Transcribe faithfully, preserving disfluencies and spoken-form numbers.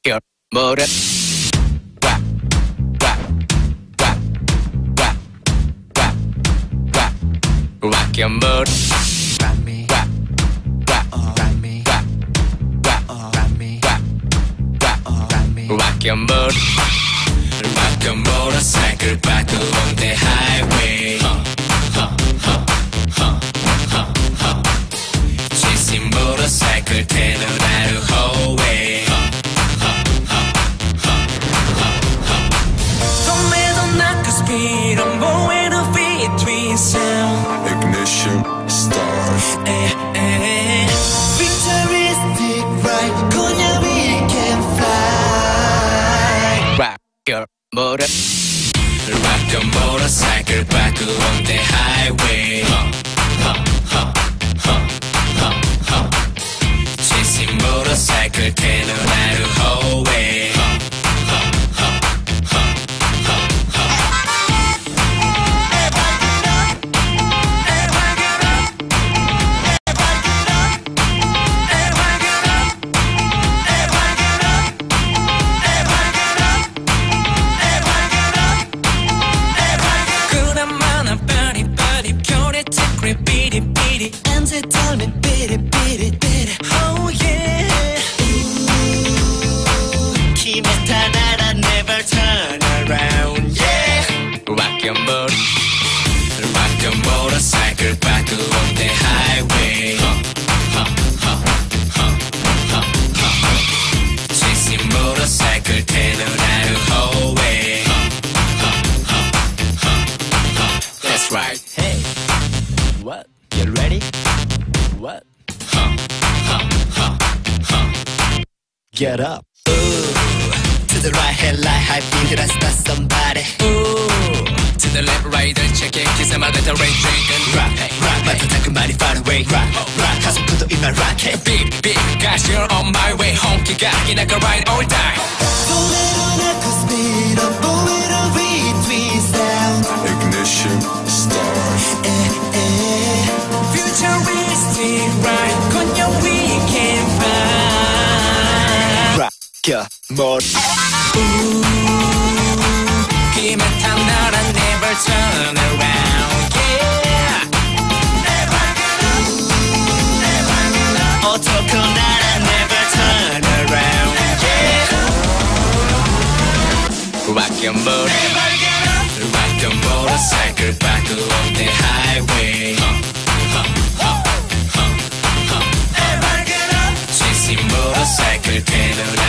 your motor. Rock, rock, rock, rock, rock, rock, rock your motor. Rock me, Rock, rock, uh, rock me, rock, rock, uh, rock me, rock, rock, uh, rock me. rock your motor. Rock a motorcycle back along the highway. Huh, huh, huh, huh, huh, huh. Chasing motorcycle, tail out of hallway. Huh, huh, huh, huh, huh, huh. Don't measure not the speed, I'm going to between sound. Ignition, start. Eh, eh. Futuristic ride, 그냥 we can fly. Rock your motor. Rock a motorcycle back along the highway. Huh, huh, huh, huh, huh, huh. Chasing motorcycle, tail out of hallway. Huh, huh, huh, huh, huh, huh. 그나마나 빠리빠리 별의 티끌이 삐리삐리 And they tell me beat it, beat it, beat it. Oh yeah. 기메타 나라 never turn around. Yeah. Rock your motor. Rock your motorcycle back along the highway. Huh, huh, huh, huh, huh, huh. Chasing motorcycle, tail out of hallway. Huh, huh, huh, huh, huh. That's right. Hey, what? You ready? What? Huh, huh, huh, huh. Get up. Ooh, to the right, headlight, high beat, that's not somebody. Ooh. To the left, right, check it. 기사마다 다 rain drinking. Rock, rock, 맞다 닦은 말이 far away. Rock, rock, 가슴 구도 in my rocket. Beep, beep, guys, you're on my way home. 기가 기나가 ride all time. Don't let on echo speed, I'm moving on between sound. Ignition, start. Eh, eh. Futuristic ride, 그냥 we can fly. Rock your motor. 기만 탄 나라 never turn around. Yeah. 어떡한 나라 never turn around. Yeah. Rock your motor. Rock your motorcycle back along the highway. Huh, huh, huh, huh, huh, huh. Chasing motorcycle, tail out